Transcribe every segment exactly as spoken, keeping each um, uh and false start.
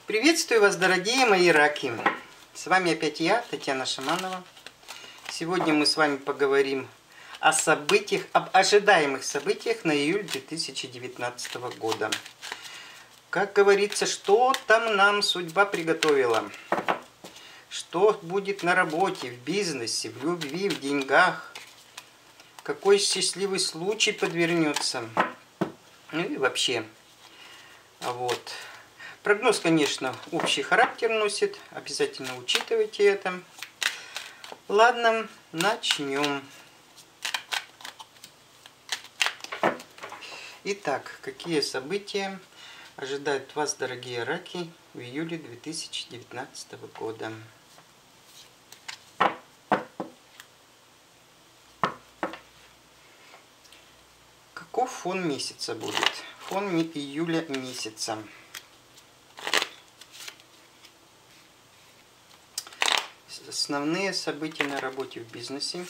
Приветствую вас, дорогие мои раки! С вами опять я, Татьяна Шаманова. Сегодня мы с вами поговорим о событиях, об ожидаемых событиях на июль две тысячи девятнадцатого года. Как говорится, что там нам судьба приготовила? Что будет на работе, в бизнесе, в любви, в деньгах? Какой счастливый случай подвернется? Ну и вообще. Вот. Прогноз, конечно, общий характер носит. Обязательно учитывайте это. Ладно, начнем. Итак, какие события ожидают вас, дорогие раки, в июле две тысячи девятнадцатого года? Каков фон месяца будет? Фон июля месяца. Основные события на работе, в бизнесе.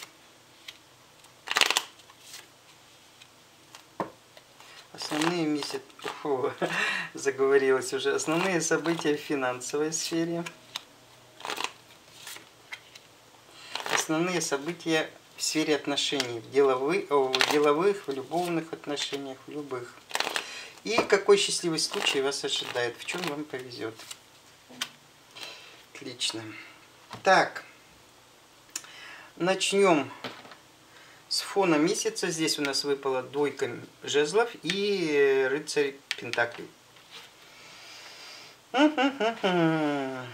Основные месяцы... Фу, заговорилась уже. Основные события в финансовой сфере. Основные события в сфере отношений. В деловых, в деловых, в любовных отношениях, в любых. И какой счастливый случай вас ожидает? В чем вам повезет? Отлично. Так, начнем с фона месяца. Здесь у нас выпала двойка жезлов и рыцарь пентаклей. Ну,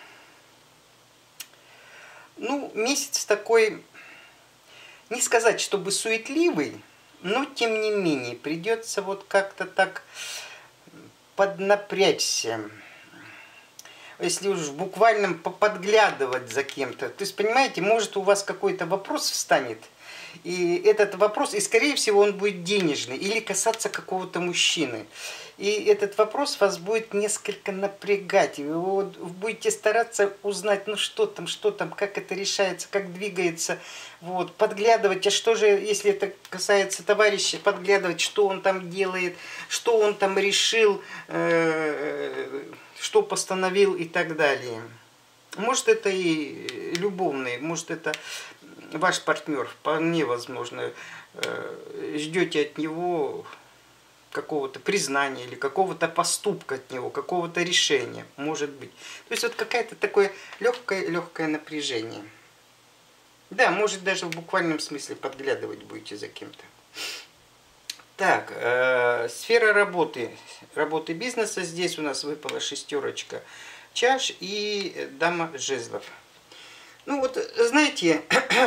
месяц такой, не сказать, чтобы суетливый, но тем не менее придется вот как-то так поднапрячься. Если уж буквально подглядывать за кем-то. То есть, понимаете, может у вас какой-то вопрос встанет, и этот вопрос, и скорее всего он будет денежный, или касаться какого-то мужчины. И этот вопрос вас будет несколько напрягать. И вы вот будете стараться узнать, ну что там, что там, как это решается, как двигается. Вот, подглядывать, а что же, если это касается товарища, подглядывать, что он там делает, что он там решил, э что постановил и так далее. Может, это и любовный, может, это ваш партнер, вполне возможно, ждете от него какого-то признания или какого-то поступка от него, какого-то решения, может быть. То есть вот какое-то такое легкое-легкое напряжение. Да, может, даже в буквальном смысле подглядывать будете за кем-то. Так, э, сфера работы, работы бизнеса. Здесь у нас выпала шестерочка чаш и дама жезлов. Ну вот, знаете,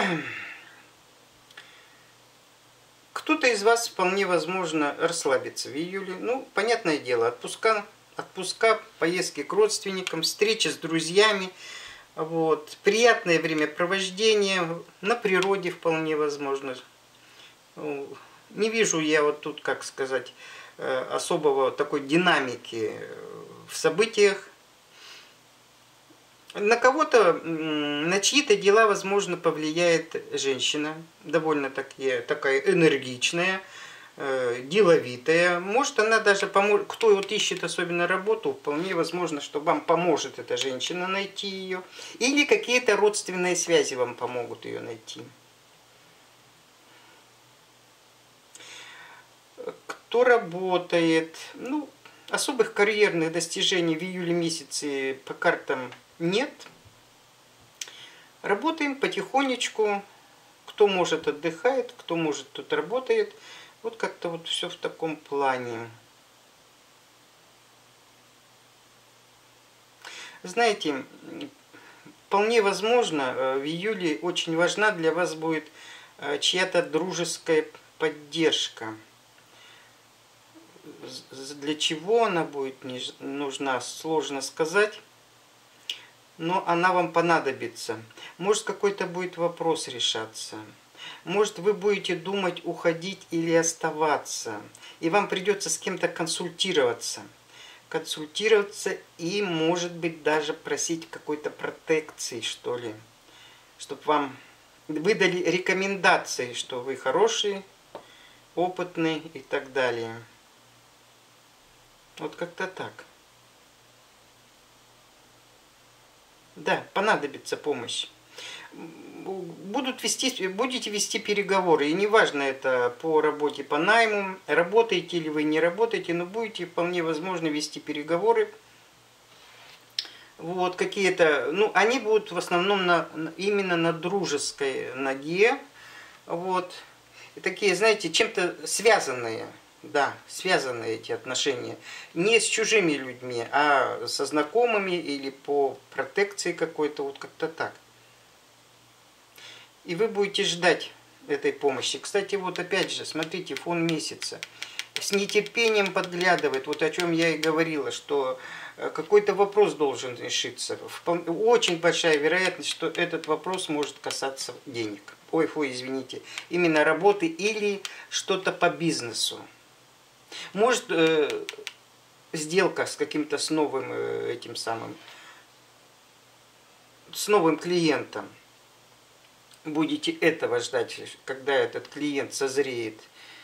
кто-то из вас вполне возможно расслабится в июле. Ну, понятное дело, отпуска, отпуска, поездки к родственникам, встречи с друзьями. Вот, приятное времяпровождение на природе вполне возможно. Не вижу я вот тут, как сказать, особого такой динамики в событиях. На кого-то, на чьи-то дела, возможно, повлияет женщина, довольно такие, такая энергичная, деловитая. Может, она даже поможет, кто вот ищет особенно работу, вполне возможно, что вам поможет эта женщина найти ее. Или какие-то родственные связи вам помогут ее найти. Кто работает, ну, особых карьерных достижений в июле месяце по картам нет. Работаем потихонечку. Кто может, отдыхает, кто может, тут работает. Вот как-то вот все в таком плане. Знаете, вполне возможно, в июле очень важна для вас будет чья-то дружеская поддержка. Для чего она будет нужна, сложно сказать, но она вам понадобится. Может, какой-то будет вопрос решаться. Может, вы будете думать, уходить или оставаться. И вам придется с кем-то консультироваться. Консультироваться и, может быть, даже просить какой-то протекции, что ли. Чтобы вам выдали рекомендации, что вы хороший, опытный и так далее. Вот как-то так. Да, понадобится помощь. Будут вести, будете вести переговоры, и неважно это по работе по найму, работаете ли вы, не работаете, но будете вполне возможно вести переговоры. Вот какие-то, ну, они будут в основном на, именно на дружеской ноге, вот, и такие, знаете, чем-то связанные, да, связанные эти отношения, не с чужими людьми, а со знакомыми или по протекции какой-то, вот как-то так. И вы будете ждать этой помощи. Кстати, вот опять же, смотрите, фон месяца. С нетерпением подглядывает, вот о чем я и говорила, что какой-то вопрос должен решиться. Очень большая вероятность, что этот вопрос может касаться денег. Ой, фу, извините. Именно работы или что-то по бизнесу. Может, э, сделка с каким-то с новым э, этим самым, с новым клиентом. Будете этого ждать, когда этот клиент созреет.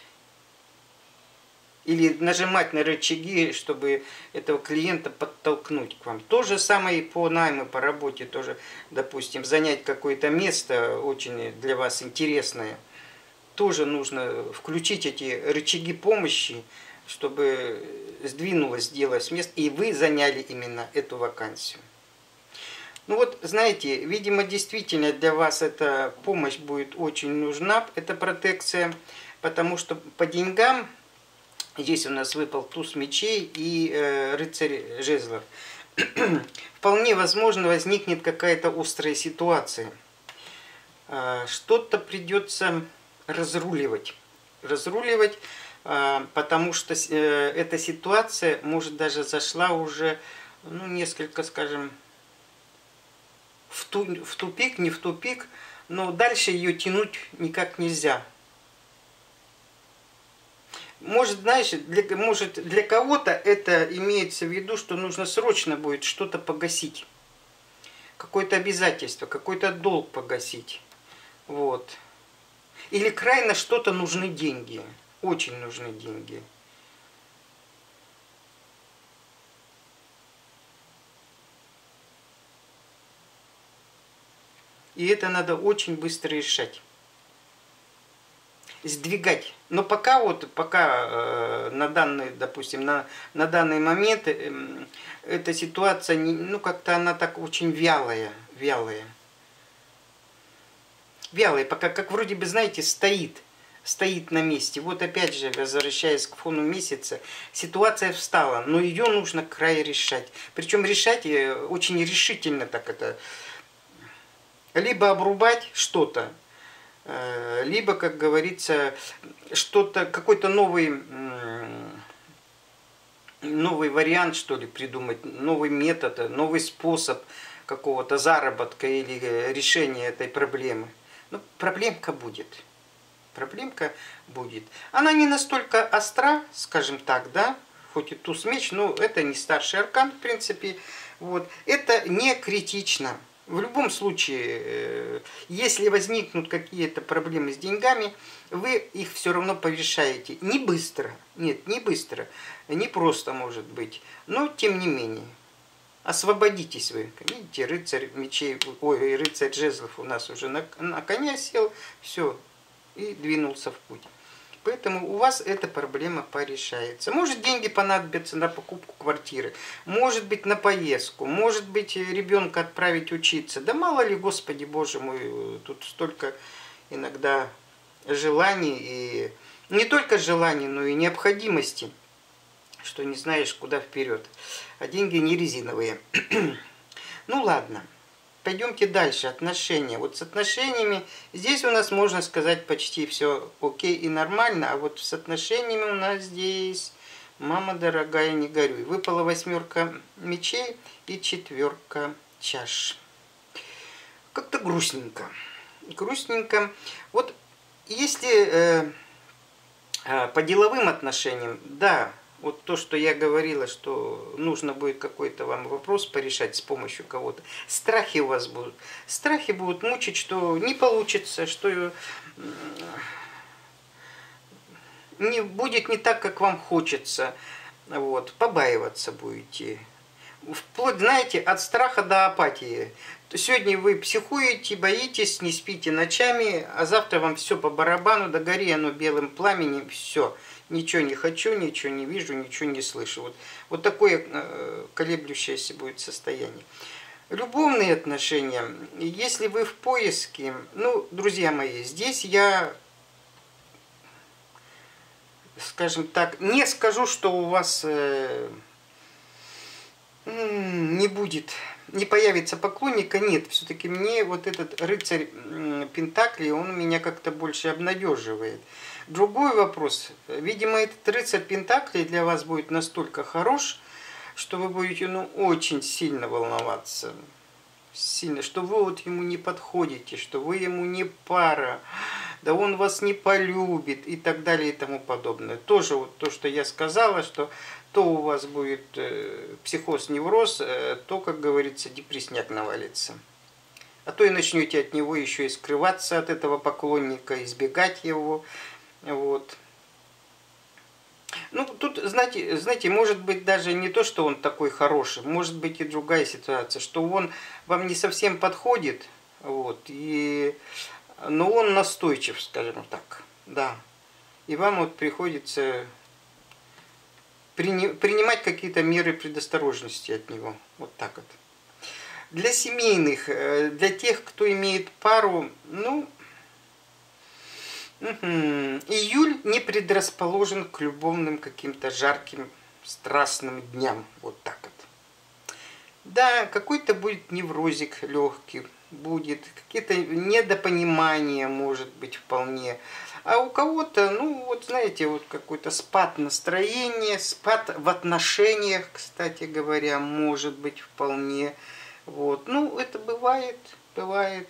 Или нажимать на рычаги, чтобы этого клиента подтолкнуть к вам. То же самое и по найму, по работе тоже, допустим, занять какое-то место очень для вас интересное. Тоже нужно включить эти рычаги помощи, чтобы сдвинулось дело с места, и вы заняли именно эту вакансию. Ну вот, знаете, видимо, действительно для вас эта помощь будет очень нужна, эта протекция, потому что по деньгам, здесь у нас выпал туз мечей и э, рыцарь жезлов, вполне возможно возникнет какая-то острая ситуация. Э, что-то придется разруливать, разруливать, э, потому что э, эта ситуация, может, даже зашла уже, ну, несколько, скажем, В, ту, в тупик, не в тупик, но дальше ее тянуть никак нельзя. Может, знаешь, для, может, для кого-то это имеется в виду, что нужно срочно будет что-то погасить. Какое-то обязательство, какой-то долг погасить. Вот. Или крайне что-то нужны деньги. Очень нужны деньги. И это надо очень быстро решать. Сдвигать. Но пока вот, пока э, на данный, допустим, на, на данный момент э, эта ситуация, не, ну как-то она так очень вялая, вялая. Вялая, пока как вроде бы, знаете, стоит, стоит на месте. Вот опять же, возвращаясь к фону месяца, ситуация встала, но ее нужно край решать. Причем решать очень решительно так это. Либо обрубать что-то, либо, как говорится, что-то, какой-то новый, новый вариант, что ли, придумать, новый метод, новый способ какого-то заработка или решения этой проблемы. Ну, проблемка будет. Проблемка будет. Она не настолько остра, скажем так, да, хоть и туз меч, но это не старший аркан, в принципе. Вот. Это не критично. В любом случае, если возникнут какие-то проблемы с деньгами, вы их все равно порешаете. Не быстро, нет, не быстро, не просто может быть, но тем не менее. Освободитесь вы. Видите, рыцарь мечей, ой, рыцарь жезлов у нас уже на, на коня сел, все, и двинулся в путь. Поэтому у вас эта проблема порешается. Может, деньги понадобятся на покупку квартиры, может быть, на поездку, может быть, ребенка отправить учиться. Да мало ли, Господи Боже мой, тут столько иногда желаний, и не только желаний, но и необходимости, что не знаешь, куда вперед. А деньги не резиновые. Ну ладно. Пойдемте дальше. Отношения. Вот с отношениями здесь у нас, можно сказать, почти все окей и нормально. А вот с отношениями у нас здесь, мама дорогая, не горюй. Выпала восьмерка мечей и четверка чаш. Как-то грустненько. Грустненько. Вот если э, э, по деловым отношениям, да, вот то, что я говорила, что нужно будет какой-то вам вопрос порешать с помощью кого-то. Страхи у вас будут. Страхи будут мучить, что не получится, что не, будет не так, как вам хочется. Вот, побаиваться будете. Вплоть, знаете, от страха до апатии. Сегодня вы психуете, боитесь, не спите ночами, а завтра вам все по барабану, да гори оно белым пламенем, все. Ничего не хочу, ничего не вижу, ничего не слышу. Вот, вот такое э, колеблющееся будет состояние. Любовные отношения, если вы в поиске, ну, друзья мои, здесь я, скажем так, не скажу, что у вас э, не будет, не появится поклонника, нет, все-таки мне вот этот рыцарь Пентаклей, он меня как-то больше обнадеживает. Другой вопрос, видимо, этот рыцарь Пентаклей для вас будет настолько хорош, что вы будете, ну, очень сильно волноваться, сильно, что вы вот ему не подходите, что вы ему не пара, да он вас не полюбит и так далее и тому подобное. Тоже вот то, что я сказала, что то у вас будет э, психоз, невроз, э, то, как говорится, депрессняк навалится. А то и начнете от него еще и скрываться от этого поклонника, избегать его. Вот. Ну, тут, знаете, знаете, может быть даже не то, что он такой хороший, может быть и другая ситуация, что он вам не совсем подходит, вот, и, но он настойчив, скажем так, да. И вам вот приходится принимать какие-то меры предосторожности от него, вот так вот. Для семейных, для тех, кто имеет пару, ну... Угу. Июль не предрасположен к любовным каким-то жарким, страстным дням. Вот так вот. Да, какой-то будет неврозик легкий, будет какие-то недопонимания, может быть, вполне. А у кого-то, ну, вот знаете, вот какой-то спад настроения, спад в отношениях, кстати говоря, может быть, вполне. Вот. Ну, это бывает, бывает.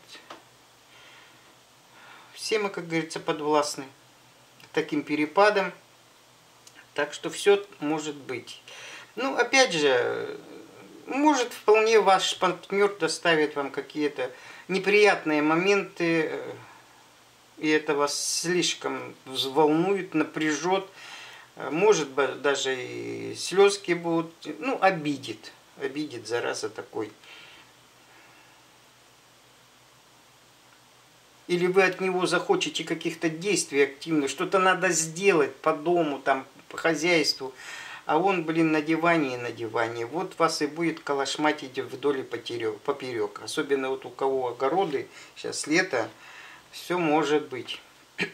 Все мы, как говорится, подвластны таким перепадам. Так что все может быть. Ну, опять же, может вполне ваш партнер доставит вам какие-то неприятные моменты, и это вас слишком взволнует, напряжет. Может быть, даже и слезки будут. Ну, обидит. Обидит, зараза такой. Или вы от него захочете каких-то действий активных, что-то надо сделать по дому, там, по хозяйству, а он, блин, на диване и на диване. Вот вас и будет калашматить вдоль и поперек. Особенно вот у кого огороды, сейчас лето, все может быть.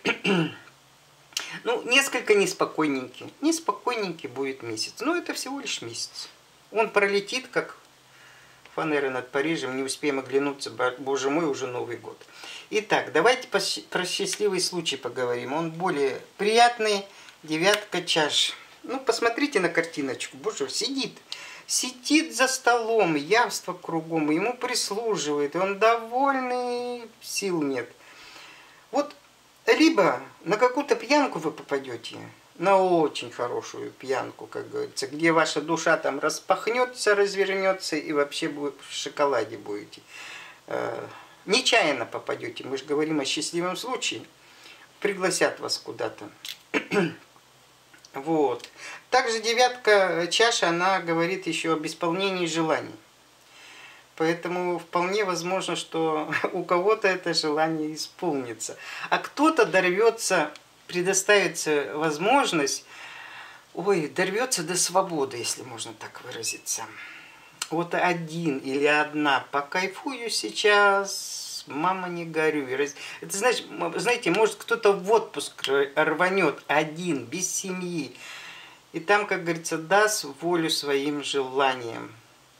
Ну, несколько неспокойненький. Неспокойненький будет месяц. Но это всего лишь месяц. Он пролетит, как фанеры над Парижем, не успеем оглянуться, боже мой, уже Новый год. Итак, давайте про счастливый случай поговорим. Он более приятный. Девятка чаш. Ну, посмотрите на картиночку. Боже, сидит. Сидит за столом, явство кругом, ему прислуживает, и он довольный, сил нет. Вот либо на какую-то пьянку вы попадете, на очень хорошую пьянку, как говорится, где ваша душа там распахнется, развернется, и вообще будет в шоколаде будете. Нечаянно попадете, мы же говорим о счастливом случае, пригласят вас куда-то. Вот. Также девятка чаша, она говорит еще об исполнении желаний. Поэтому вполне возможно, что у кого-то это желание исполнится. А кто-то дорвется, предоставится возможность, ой, дорвется до свободы, если можно так выразиться. Вот один или одна, покайфую сейчас, мама не горюй. Это значит, знаете, может кто-то в отпуск рванет один, без семьи. И там, как говорится, даст волю своим желаниям.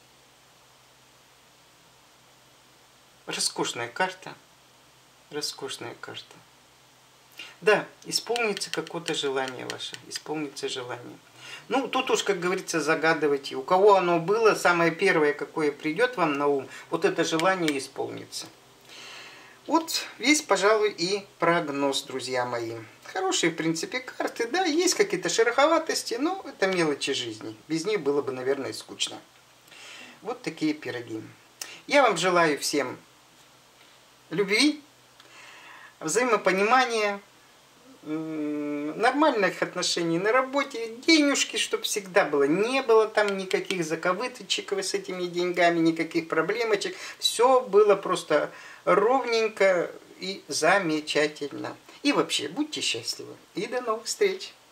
Роскошная карта. Роскошная карта. Да, исполнится какое-то желание ваше. Исполнится желание. Ну, тут уж, как говорится, загадывайте. У кого оно было, самое первое, какое придет вам на ум, вот это желание исполнится. Вот весь, пожалуй, и прогноз, друзья мои. Хорошие, в принципе, карты, да, есть какие-то шероховатости, но это мелочи жизни. Без них было бы, наверное, скучно. Вот такие пироги. Я вам желаю всем любви, взаимопонимания, нормальных отношений на работе, денежки, чтобы всегда было. Не было там никаких заковыточек с этими деньгами, никаких проблемочек. Все было просто ровненько и замечательно. И вообще, будьте счастливы. И до новых встреч!